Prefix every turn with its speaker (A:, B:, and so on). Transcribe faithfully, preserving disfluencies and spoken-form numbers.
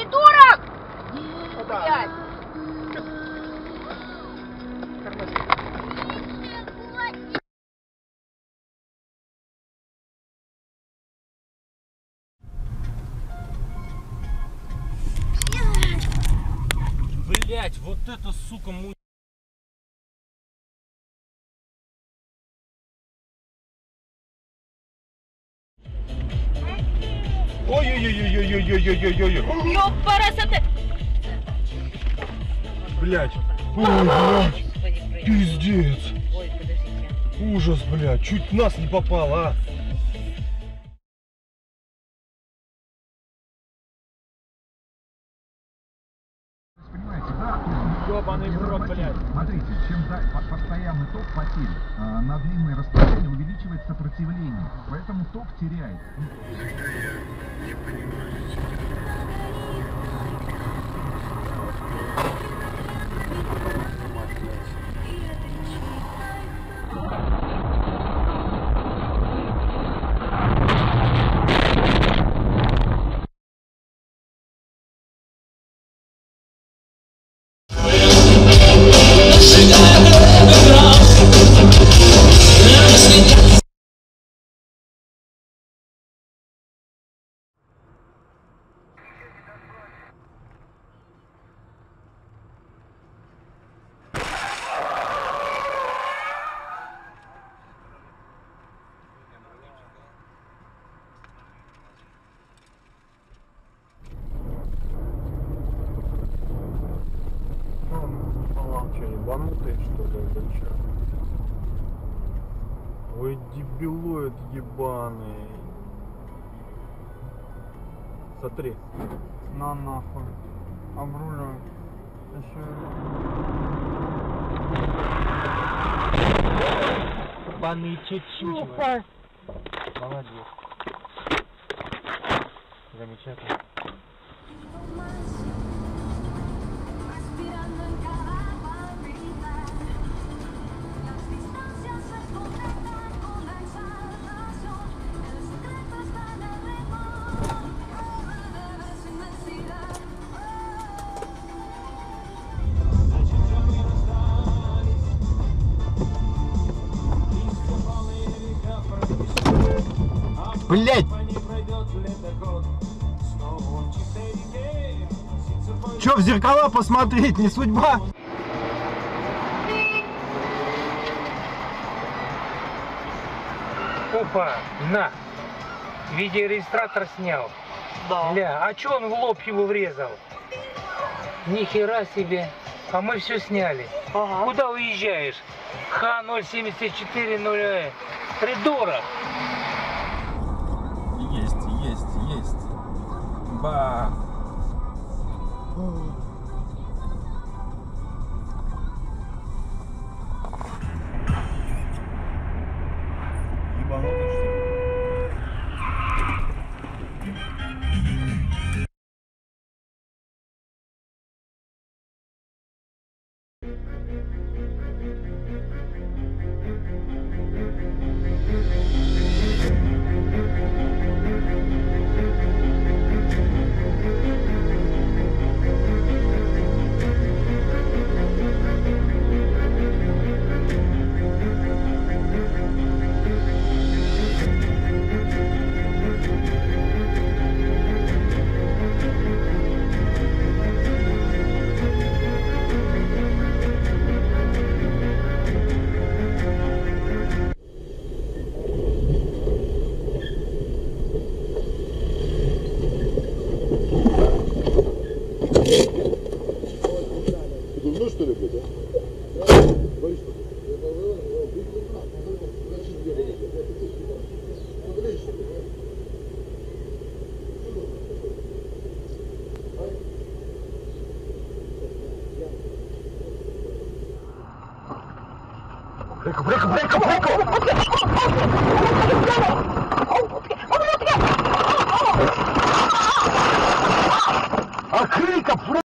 A: Придурок! Блядь!
B: Блять, вот это, сука, мой.
C: Ой-ой-ой-ой-ой-ой-ой-ой-ой-ой.
A: Ёпарасоте!
C: Блять. Ой, блять. Пиздец.
A: Ой, подождите.
C: Ужас, блять. Чуть в нас не попал, а.
B: Ёбаный в рот, блядь.
D: Смотрите, чем да, постоянный ток потерь а, на длинное расстояние увеличивает сопротивление, поэтому ток теряет. Не понимаю.
B: Ебанутые, что ли, или что? Ой, дебилоид ебаный. Смотри.
E: На нахуй. Обруливай. Еще.
B: Ебаный чуть-чуть. Молодец. Замечательно.
C: Блять! Че, в зеркала посмотреть, не судьба?
F: Опа, на! Видеорегистратор снял.
E: Да.
F: Ля, а чё он в лоб его врезал? Ни хера себе. А мы все сняли.
E: Ага.
F: Куда уезжаешь? Х ноль семьдесят четыре ноль. Придурок!
C: Есть, есть, есть. Ба. Ебанутый, что ли?
G: Ну что ли, блядь, а? Борис,
C: Брейку, брейку, брейку, брейку!